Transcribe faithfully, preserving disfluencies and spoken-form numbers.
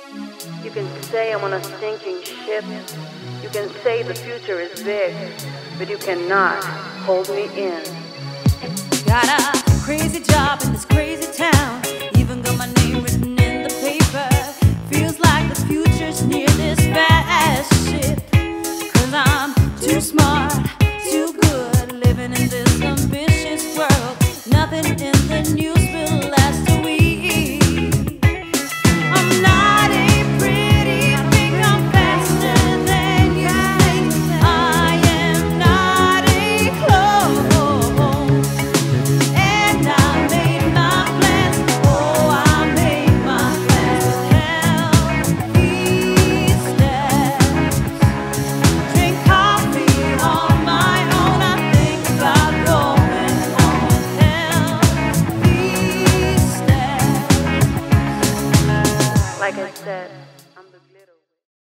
You can say I'm on a sinking ship. You can say the future is big, but you cannot hold me in. Got a crazy job in this crazy town. Even got my name written in the paper. Feels like the future's near this fast ship. Cause I'm too smart, too good, living in this ambitious world. Nothing in the news will last a week. I'm not a pretty thing, I'm faster than you think. I am not a clone. And I made my plans, oh I made my plans. Hell, these steps. Drink coffee on my own, I think about going on. Hell, these steps. Like I said,